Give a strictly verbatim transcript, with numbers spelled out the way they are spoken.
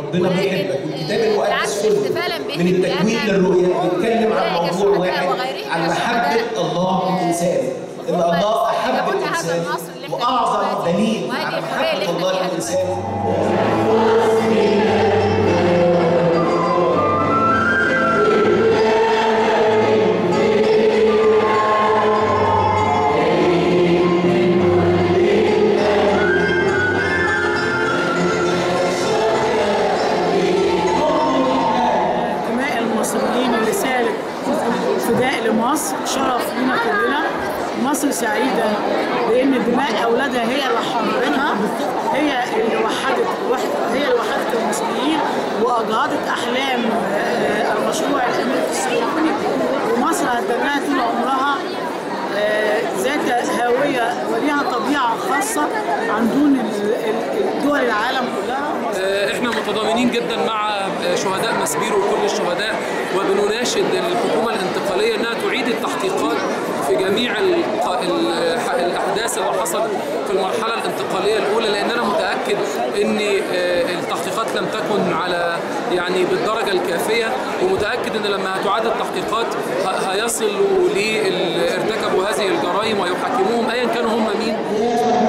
ربنا بيحبك. والكتاب المقدس كله من التكوين للرؤيا بيتكلم عن موضوع واحد، عن محبة الله للإنسان، إن الله أحب الإنسان، وأعظم دليل على محبة الله للإنسان فداء لمصر، شرف لنا كلنا. مصر سعيدة بأن دماء أولادها هي اللي حررتها، هي اللي وحدت هي اللي وحدت المصريين وأجهضت أحلام المشروع الأمريكي الصهيوني. ومصر هتبقى طول عمرها ذات هوية وليها طبيعة خاصة عن دون دول العالم كلها. احنا متضامنين جدا مع شهداء مسبيرو وكل الشهداء، وبنناشد الحكومة الانتقالية انها تعيد التحقيقات في جميع الاحداث اللي حصلت في المرحلة الانتقالية الاولى، لان انا متأكد ان التحقيقات لم تكن على يعني بالدرجة الكافية، ومتأكد ان لما هتعاد التحقيقات هيصلوا لارتكبوا هذه الجرائم ويحاكموهم ايا كانوا هم مين.